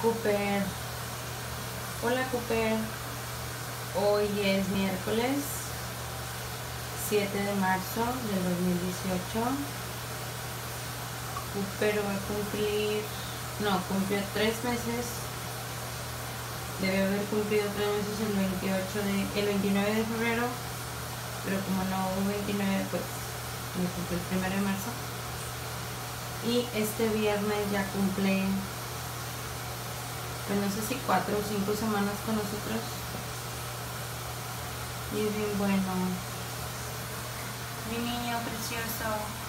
Cooper. Hola Cooper. Hoy es miércoles 7 de marzo del 2018. Cooper va a cumplir, no, cumplió 3 meses. Debe haber cumplido 3 meses el 29 de febrero, pero como no hubo 29, pues me cumplió el 1 de marzo. Y este viernes ya cumple, pues no sé si 4 o 5 semanas con nosotros. Y es bien bueno. Mi niño precioso.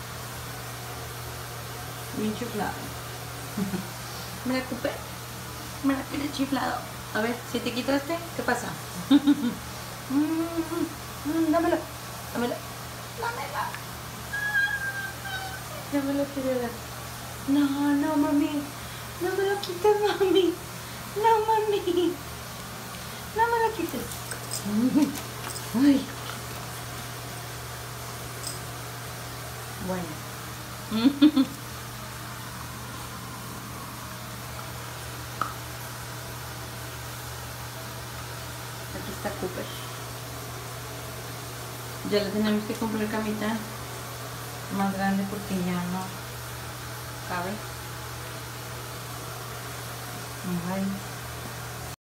Bien chiflado. ¿Me la Cooper? ¿Me la quieres chiflado? A ver, si te quitaste, ¿qué pasa? Dámelo. Dámelo. Dámelo. Ya me lo quiere dar. No, no, mami. No me lo quites, mami. No, mami. No me lo quites. Ay. Bueno. Aquí está Cooper. Ya le tenemos que comprar camita más grande porque ya no cabe. Ay.